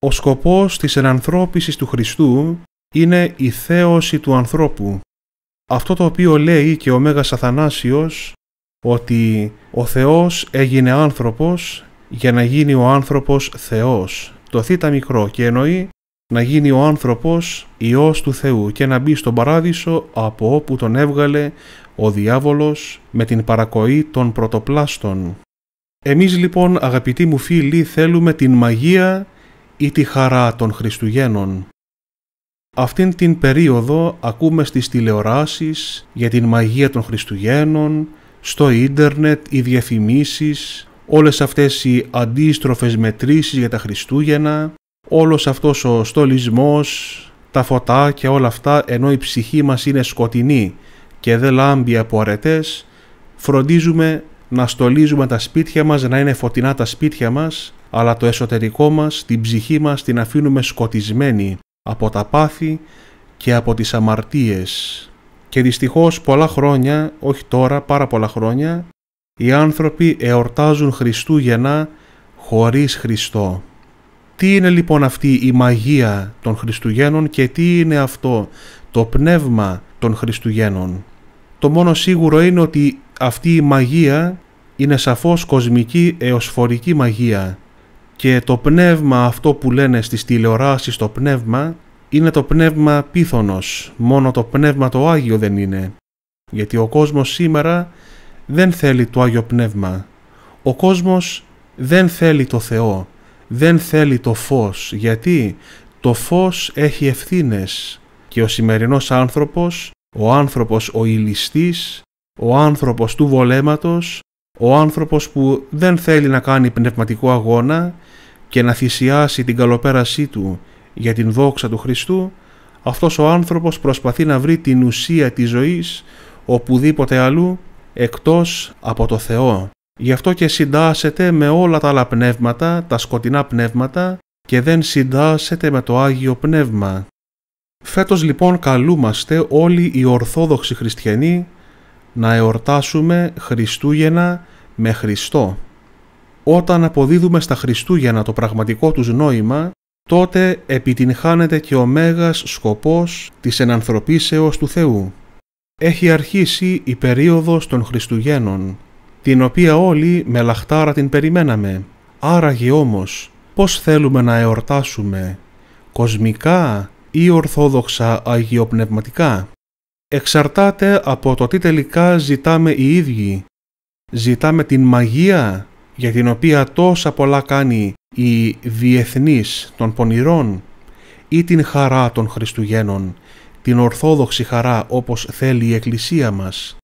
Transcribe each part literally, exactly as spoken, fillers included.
Ο σκοπός της ενανθρώπισης του Χριστού είναι η θέωση του ανθρώπου. Αυτό το οποίο λέει και ο Μέγας Αθανάσιος, ότι ο Θεός έγινε άνθρωπος για να γίνει ο άνθρωπος Θεός. Το θήτα μικρό, και εννοεί να γίνει ο άνθρωπος Υιός του Θεού και να μπει στον παράδεισο από όπου τον έβγαλε ο διάβολος με την παρακοή των πρωτοπλάστων. Εμείς λοιπόν, αγαπητοί μου φίλοι, θέλουμε την μαγεία ή τη χαρά των Χριστουγέννων. Αυτήν την περίοδο ακούμε στις τηλεοράσεις για την μαγεία των Χριστουγέννων, στο ίντερνετ οι διαφημίσεις, όλες αυτές οι αντίστροφες μετρήσεις για τα Χριστούγεννα, όλος αυτός ο στολισμός, τα φωτάκια, όλα αυτά, ενώ η ψυχή μας είναι σκοτεινή και δεν λάμπει από αρετές, φροντίζουμε να στολίζουμε τα σπίτια μας, να είναι φωτεινά τα σπίτια μας, αλλά το εσωτερικό μας, την ψυχή μας, την αφήνουμε σκοτισμένη από τα πάθη και από τις αμαρτίες. Και δυστυχώς πολλά χρόνια, όχι τώρα, πάρα πολλά χρόνια, οι άνθρωποι εορτάζουν Χριστούγεννα χωρίς Χριστό. Τι είναι λοιπόν αυτή η μαγεία των Χριστουγέννων και τι είναι αυτό το πνεύμα των Χριστουγέννων? Το μόνο σίγουρο είναι ότι αυτή η μαγεία είναι σαφώς κοσμική εωσφορική μαγεία, και το πνεύμα αυτό που λένε στις τηλεοράσεις, το πνεύμα, είναι το πνεύμα πίθωνος, μόνο το πνεύμα το Άγιο δεν είναι. Γιατί ο κόσμος σήμερα δεν θέλει το Άγιο Πνεύμα. Ο κόσμος δεν θέλει το Θεό, δεν θέλει το φως, γιατί το φως έχει ευθύνες και ο σημερινός άνθρωπος, ο άνθρωπος ο ηλιστής, ο άνθρωπος του βολέματος, ο άνθρωπος που δεν θέλει να κάνει πνευματικό αγώνα και να θυσιάσει την καλοπέρασή του για την δόξα του Χριστού, αυτός ο άνθρωπος προσπαθεί να βρει την ουσία της ζωής οπουδήποτε αλλού εκτός από το Θεό. Γι' αυτό και συντάσσεται με όλα τα άλλα πνεύματα, τα σκοτεινά πνεύματα, και δεν συντάσσεται με το Άγιο Πνεύμα. Φέτος λοιπόν καλούμαστε όλοι οι Ορθόδοξοι Χριστιανοί να εορτάσουμε Χριστούγεννα με Χριστό. Όταν αποδίδουμε στα Χριστούγεννα το πραγματικό τους νόημα, τότε επιτυγχάνεται και ο μέγας σκοπός της ενανθρωπίσεως του Θεού. Έχει αρχίσει η περίοδος των Χριστουγέννων, την οποία όλοι με λαχτάρα την περιμέναμε. Άραγε όμως, πώς θέλουμε να εορτάσουμε, κοσμικά ή ορθόδοξα αγιοπνευματικά? Εξαρτάται από το τι τελικά ζητάμε οι ίδιοι. Ζητάμε την μαγεία για την οποία τόσα πολλά κάνει η διεθνής των πονηρών, ή την χαρά των Χριστουγέννων, την ορθόδοξη χαρά όπως θέλει η Εκκλησία μας?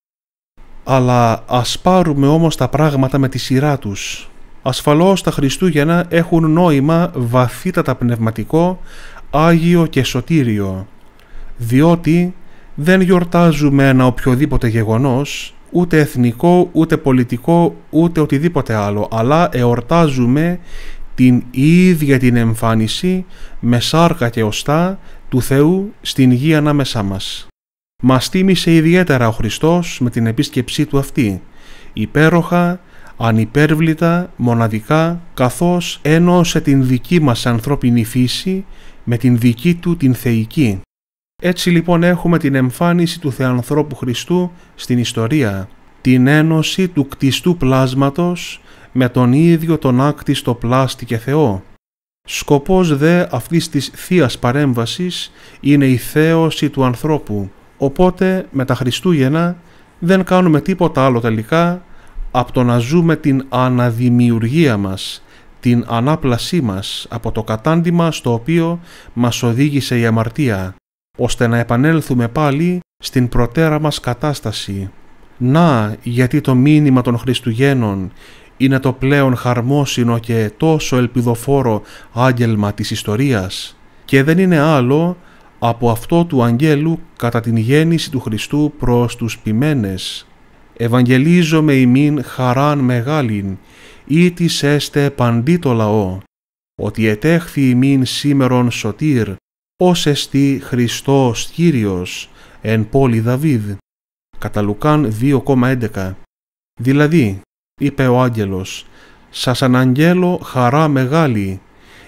Αλλά ας πάρουμε όμως τα πράγματα με τη σειρά τους. Ασφαλώς τα Χριστούγεννα έχουν νόημα βαθύτατα πνευματικό, άγιο και σωτήριο, διότι δεν γιορτάζουμε ένα οποιοδήποτε γεγονός, ούτε εθνικό, ούτε πολιτικό, ούτε οτιδήποτε άλλο, αλλά εορτάζουμε την ίδια την εμφάνιση με σάρκα και οστά του Θεού στην γη ανάμεσά μας. Μας τίμησε ιδιαίτερα ο Χριστός με την επίσκεψή του αυτή, υπέροχα, ανυπέρβλητα, μοναδικά, καθώς ένωσε την δική μας ανθρώπινη φύση με την δική του την θεϊκή. Έτσι λοιπόν έχουμε την εμφάνιση του Θεανθρώπου Χριστού στην ιστορία, την ένωση του κτιστού πλάσματος με τον ίδιο τον άκτιστο πλάστη και Θεό. Σκοπός δε αυτής της θείας παρέμβασης είναι η θέωση του ανθρώπου, οπότε με τα Χριστούγεννα δεν κάνουμε τίποτα άλλο τελικά από το να ζούμε την αναδημιουργία μας, την ανάπλασή μας από το κατάντημα στο οποίο μας οδήγησε η αμαρτία, ώστε να επανέλθουμε πάλι στην προτέρα μας κατάσταση. Να, γιατί το μήνυμα των Χριστουγέννων είναι το πλέον χαρμόσυνο και τόσο ελπιδοφόρο άγγελμα της ιστορίας, και δεν είναι άλλο από αυτό του αγγέλου κατά την γέννηση του Χριστού προς τους ποιμένες. Ευαγγελίζομαι ημίν χαράν μεγάλην, ήτις έστε παντί το λαό, ότι ετέχθη ημίν σήμερον σωτήρ, ως εστί Χριστός Κύριος εν πόλη Δαβίδ. Κατά Λουκάν δύο έντεκα. Δηλαδή, είπε ο άγγελος, σας αναγγέλω χαρά μεγάλη,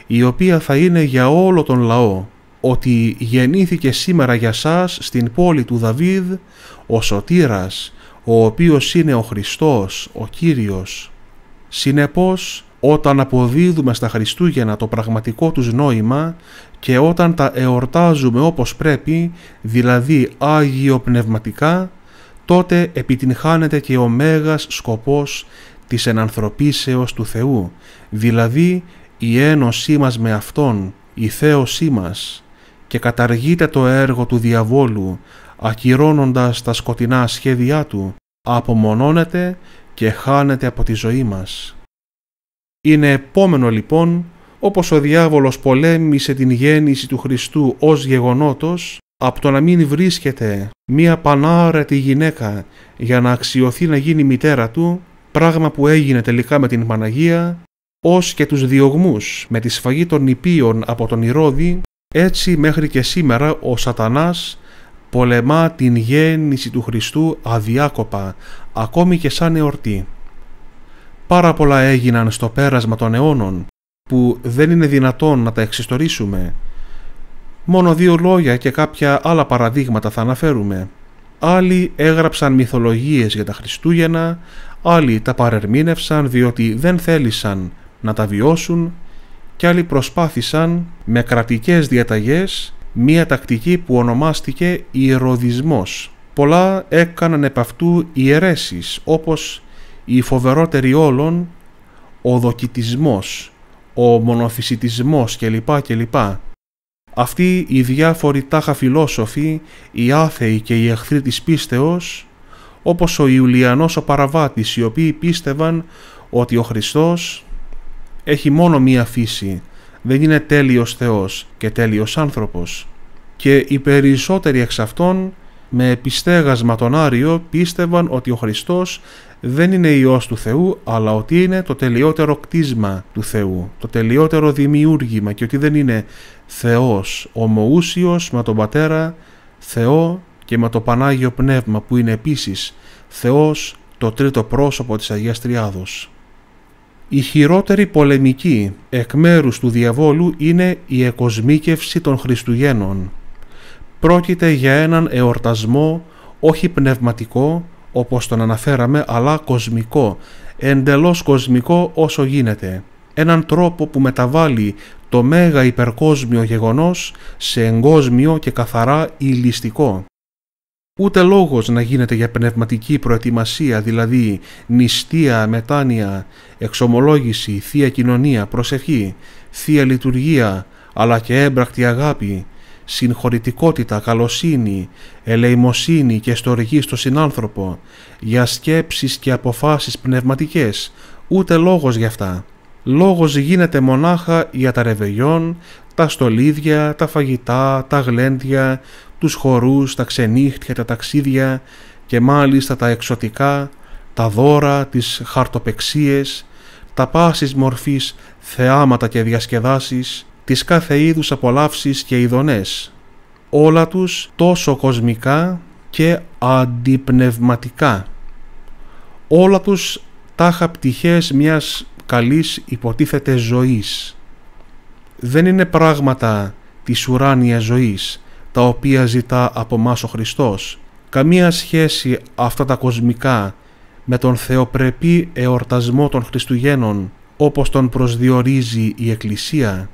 η οποία θα είναι για όλο τον λαό, ότι γεννήθηκε σήμερα για σας στην πόλη του Δαβίδ ο Σωτήρας, ο οποίος είναι ο Χριστός, ο Κύριος. Συνεπώς, όταν αποδίδουμε στα Χριστούγεννα το πραγματικό τους νόημα και όταν τα εορτάζουμε όπως πρέπει, δηλαδή άγιο-πνευματικά, τότε επιτυγχάνεται και ο μέγας σκοπός της ενανθρωπίσεως του Θεού, δηλαδή η ένωσή μας με Αυτόν, η θέωσή μας, και καταργείται το έργο του διαβόλου, ακυρώνοντας τα σκοτεινά σχέδιά του, απομονώνεται και χάνεται από τη ζωή μας. Είναι επόμενο λοιπόν, όπως ο διάβολος πολέμησε την γέννηση του Χριστού ως γεγονότος, από το να μην βρίσκεται μία πανάρετη γυναίκα για να αξιωθεί να γίνει μητέρα του, πράγμα που έγινε τελικά με την Παναγία, ως και τους διωγμούς με τη σφαγή των νηπίων από τον Ηρώδη, έτσι μέχρι και σήμερα ο Σατανάς πολεμά την γέννηση του Χριστού αδιάκοπα, ακόμη και σαν εορτή. Πάρα πολλά έγιναν στο πέρασμα των αιώνων, που δεν είναι δυνατόν να τα εξιστορήσουμε. Μόνο δύο λόγια και κάποια άλλα παραδείγματα θα αναφέρουμε. Άλλοι έγραψαν μυθολογίες για τα Χριστούγεννα, άλλοι τα παρερμήνευσαν διότι δεν θέλησαν να τα βιώσουν και άλλοι προσπάθησαν με κρατικές διαταγές μία τακτική που ονομάστηκε ιεροδισμός. Πολλά έκαναν επ' αυτού ιερέσεις, όπως η φοβερότερη όλων, ο δοκιτισμός, ο μονοφυσιτισμός κλπ. κλπ. Αυτοί οι διάφοροι τάχα φιλόσοφοι, οι άθεοι και οι εχθροί της πίστεως, όπως ο Ιουλιανός ο Παραβάτης, οι οποίοι πίστευαν ότι ο Χριστός έχει μόνο μία φύση, δεν είναι τέλειος Θεός και τέλειος άνθρωπος, και οι περισσότεροι εξ αυτών με επιστέγασμα τον Άριο πίστευαν ότι ο Χριστός δεν είναι Υιός του Θεού, αλλά ότι είναι το τελειότερο κτίσμα του Θεού, το τελειότερο δημιούργημα, και ότι δεν είναι Θεός ομοούσιος με τον Πατέρα Θεό και με το Πανάγιο Πνεύμα, που είναι επίσης Θεός, το τρίτο πρόσωπο της Αγίας Τριάδος. Η χειρότερη πολεμική εκ μέρους του διαβόλου είναι η εκοσμίκευση των Χριστουγέννων. Πρόκειται για έναν εορτασμό όχι πνευματικό όπως τον αναφέραμε, αλλά κοσμικό, εντελώς κοσμικό όσο γίνεται. Έναν τρόπο που μεταβάλλει το μέγα υπερκόσμιο γεγονός σε εγκόσμιο και καθαρά ηλιστικό. Ούτε λόγος να γίνεται για πνευματική προετοιμασία, δηλαδή νηστεία, μετάνοια, εξομολόγηση, θεία κοινωνία, προσευχή, θεία λειτουργία, αλλά και έμπρακτη αγάπη, συγχωρητικότητα, καλοσύνη, ελεημοσύνη και στοργή στο συνάνθρωπο, για σκέψεις και αποφάσεις πνευματικές, ούτε λόγος γι' αυτά. Λόγος γίνεται μονάχα για τα ρεβεγιόν, τα στολίδια, τα φαγητά, τα γλέντια, τους χορούς, τα ξενύχτια, τα ταξίδια και μάλιστα τα εξωτικά, τα δώρα, τις χαρτοπεξίες, τα πάσης μορφής θεάματα και διασκεδάσεις, τις κάθε είδους απολαύσεις και ειδονές, όλα τους τόσο κοσμικά και αντιπνευματικά, όλα τους τάχα πτυχές μιας καλής υποτίθεται ζωής. Δεν είναι πράγματα της ουράνιας ζωής, τα οποία ζητά από μας ο Χριστός. Καμία σχέση αυτά τα κοσμικά με τον θεοπρεπή εορτασμό των Χριστουγέννων, όπως τον προσδιορίζει η Εκκλησία.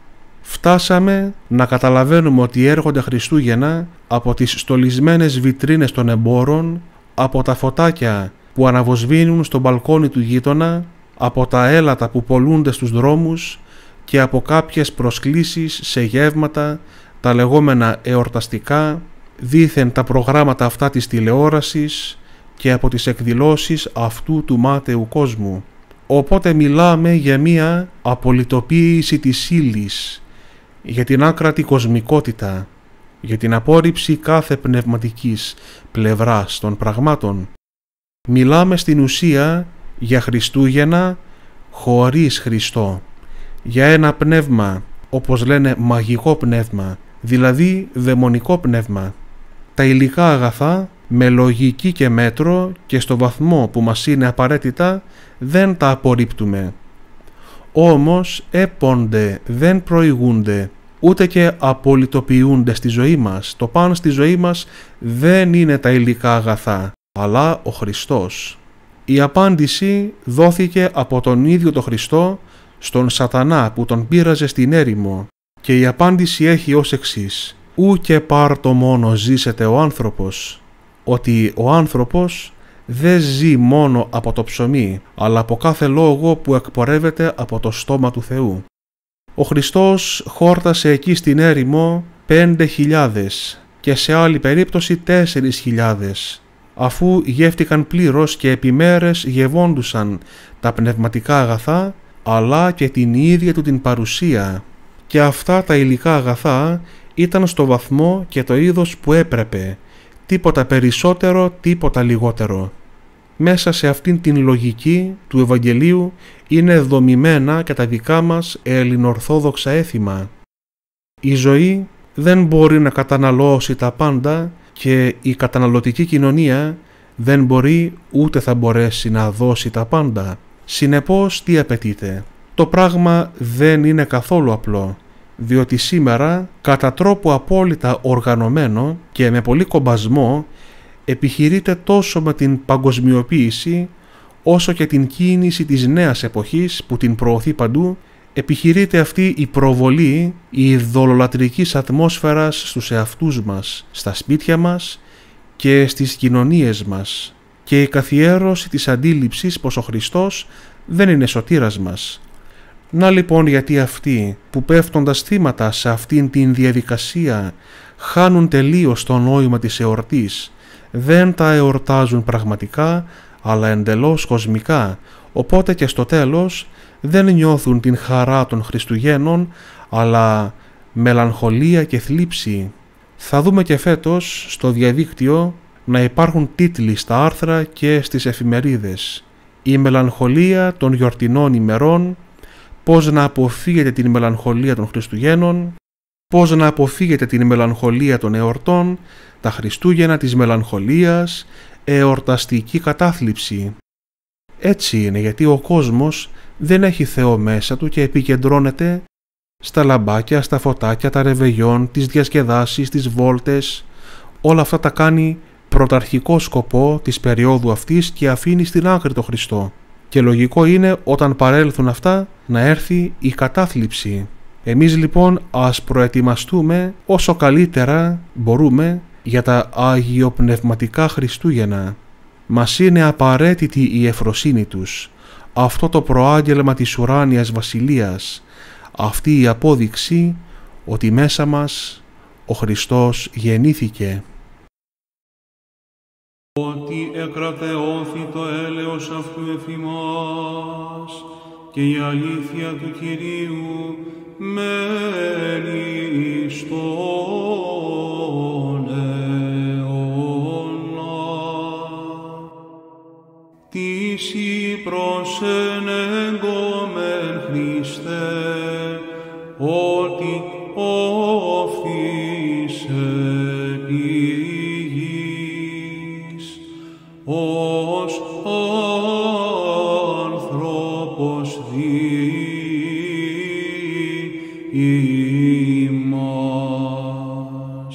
Φτάσαμε να καταλαβαίνουμε ότι έρχονται Χριστούγεννα από τις στολισμένες βιτρίνες των εμπόρων, από τα φωτάκια που αναβοσβήνουν στο μπαλκόνι του γείτονα, από τα έλατα που πωλούνται στους δρόμους και από κάποιες προσκλήσεις σε γεύματα, τα λεγόμενα εορταστικά, δήθεν τα προγράμματα αυτά της τηλεόρασης και από τις εκδηλώσεις αυτού του μάταιου κόσμου. Οπότε μιλάμε για μία απολυτοποίηση της ύλης, για την άκρατη κοσμικότητα, για την απόρριψη κάθε πνευματικής πλευράς των πραγμάτων. Μιλάμε στην ουσία για Χριστούγεννα χωρίς Χριστό, για ένα πνεύμα, όπως λένε μαγικό πνεύμα, δηλαδή δαιμονικό πνεύμα. Τα υλικά αγαθά με λογική και μέτρο και στο βαθμό που μας είναι απαραίτητα δεν τα απορρίπτουμε. όμως έπονται, δεν προηγούνται, ούτε και απολυτοποιούνται στη ζωή μας. Το παν στη ζωή μας δεν είναι τα υλικά αγαθά, αλλά ο Χριστός. Η απάντηση δόθηκε από τον ίδιο τον Χριστό στον Σατανά που τον πείραζε στην έρημο, και η απάντηση έχει ως εξής: «Ου και πάρτο μόνο ζήσεται ο άνθρωπος», ότι ο άνθρωπος δεν ζει μόνο από το ψωμί, αλλά από κάθε λόγο που εκπορεύεται από το στόμα του Θεού. Ο Χριστός χόρτασε εκεί στην έρημο πέντε χιλιάδες και σε άλλη περίπτωση τέσσερις χιλιάδες, αφού γεύτηκαν πλήρως και επί μέρες γευόντουσαν τα πνευματικά αγαθά, αλλά και την ίδια του την παρουσία. Και αυτά τα υλικά αγαθά ήταν στο βαθμό και το είδος που έπρεπε, τίποτα περισσότερο, τίποτα λιγότερο. Μέσα σε αυτήν την λογική του Ευαγγελίου είναι δομημένα και τα δικά μας ελληνορθόδοξα έθιμα. Η ζωή δεν μπορεί να καταναλώσει τα πάντα και η καταναλωτική κοινωνία δεν μπορεί ούτε θα μπορέσει να δώσει τα πάντα. Συνεπώς, τι απαιτείται? Το πράγμα δεν είναι καθόλου απλό, διότι σήμερα κατά τρόπο απόλυτα οργανωμένο και με πολύ κομπασμό επιχειρείται τόσο με την παγκοσμιοποίηση όσο και την κίνηση της νέας εποχής που την προωθεί παντού, επιχειρείται αυτή η προβολή η ειδωλολατρικής ατμόσφαιρας στους εαυτούς μας, στα σπίτια μας και στις κοινωνίες μας, και η καθιέρωση της αντίληψης πως ο Χριστός δεν είναι σωτήρας μας. Να λοιπόν γιατί αυτοί που πέφτοντας θύματα σε αυτήν την διαδικασία χάνουν τελείως το νόημα της εορτής, δεν τα εορτάζουν πραγματικά αλλά εντελώς κοσμικά, οπότε και στο τέλος δεν νιώθουν την χαρά των Χριστουγέννων αλλά μελαγχολία και θλίψη. Θα δούμε και φέτος στο διαδίκτυο να υπάρχουν τίτλοι στα άρθρα και στις εφημερίδες: «Η μελαγχολία των γιορτινών ημερών», «Πώς να αποφύγετε την μελαγχολία των Χριστουγέννων», «Πώς να αποφύγετε την μελαγχολία των εορτών», «Τα Χριστούγεννα της μελαγχολίας», «Εορταστική κατάθλιψη». Έτσι είναι, γιατί ο κόσμος δεν έχει Θεό μέσα του και επικεντρώνεται στα λαμπάκια, στα φωτάκια, τα ρεβεγιόν, τις διασκεδάσεις, τις βόλτες. Όλα αυτά τα κάνει πρωταρχικό σκοπό της περίοδου αυτής και αφήνει στην άκρη το Χριστό. Και λογικό είναι όταν παρέλθουν αυτά να έρθει η κατάθλιψη. Εμείς λοιπόν ας προετοιμαστούμε όσο καλύτερα μπορούμε για τα αγιοπνευματικά Χριστούγεννα. Μας είναι απαραίτητη η ευφροσύνη τους, αυτό το προάγγελμα της ουράνιας βασιλείας, αυτή η απόδειξη ότι μέσα μας ο Χριστός γεννήθηκε. Ότι εκρατεώθη το έλεος αυτού εφημάς και η αλήθεια του Κυρίου μένει στον αιώνα. Τις η προσενέγκομεν Χριστέ, ότι όφθης επί γης, ως άνθρωπος δι ημάς.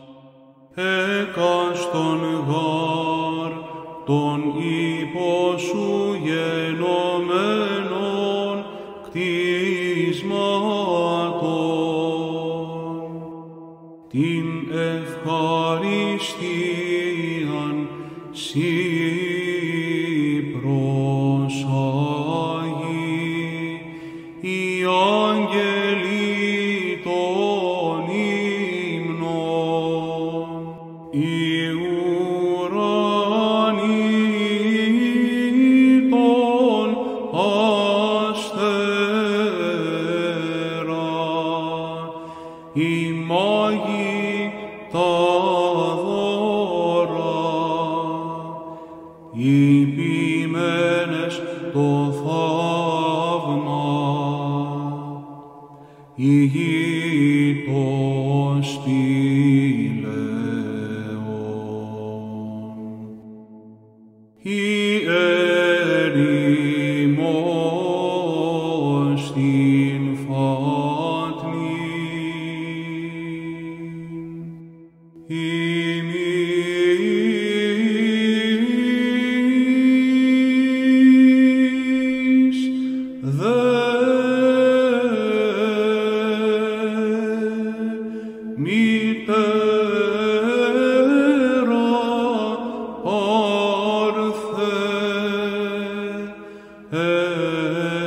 Έκαστον γάρ των υπό σου γενομένων κτίσματων, την ευχαριστίαν σοι προσάγει, οι άγγελοι των ύμνων, οι ουρανοί των αστέρων, οι μάγοι τα δώρα, οι ποιημένες το θαύμα, η γη το σπήλαιον, η έρημος ημείς δε μητέρα πάρθε